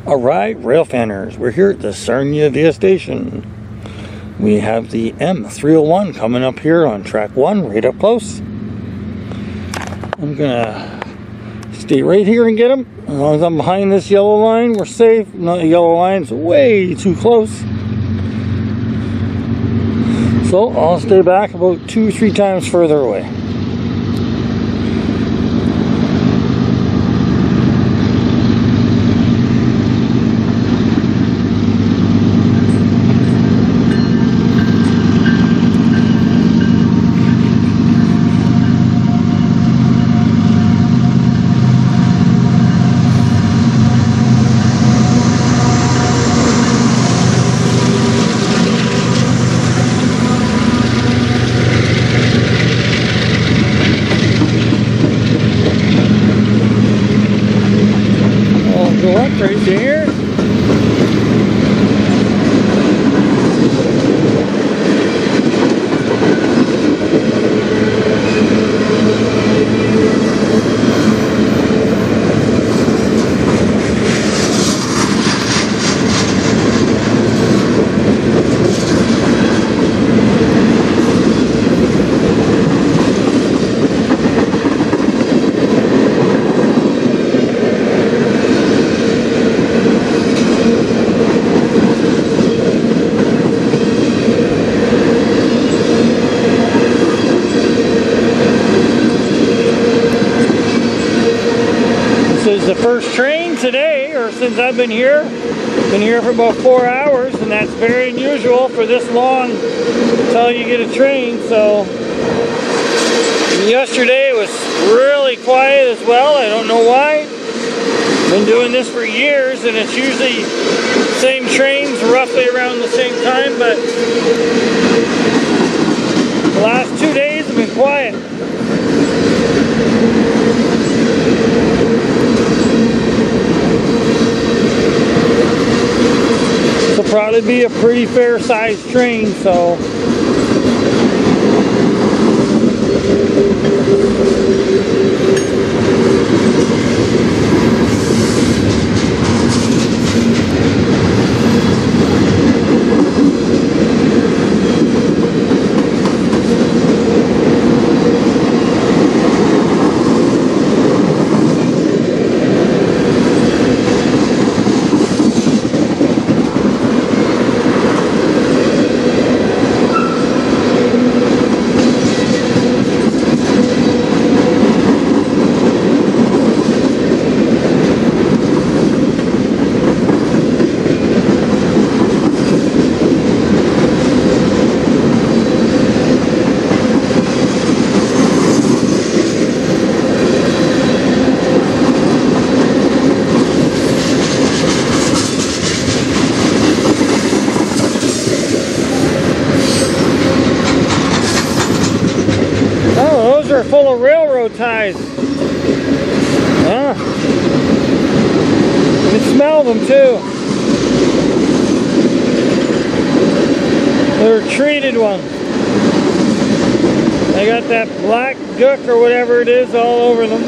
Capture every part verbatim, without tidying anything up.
Alright, Railfanners, we're here at the Sarnia Via Station. We have the M three oh one coming up here on track one, right up close. I'm gonna stay right here and get him. As long as I'm behind this yellow line, we're safe. No, the yellow line's way too close. So I'll stay back about two, three times further away. Right there. This is the first train today, or since I've been here. Been here for about four hours, and that's very unusual for this long until you get a train. So yesterday it was really quiet as well. I don't know why. Been doing this for years, and it's usually same trains roughly around the same time, but the last two days have been quiet. It'll probably be a pretty fair sized train, so full of railroad ties. Yeah. You can smell them too. They're treated ones. They got that black gook or whatever it is all over them.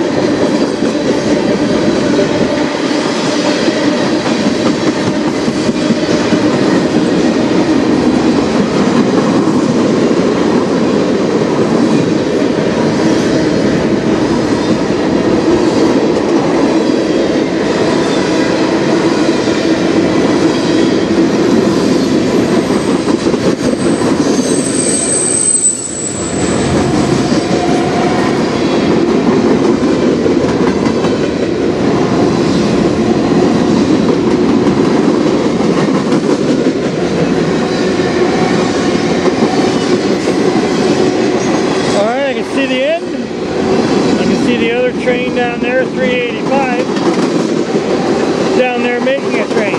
Train down there, three eighty-five, down there making a train.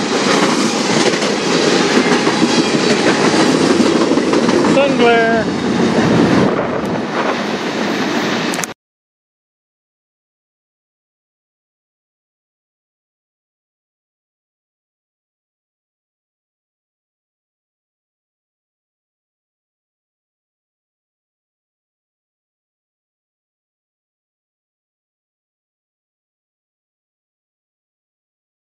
Sun glare.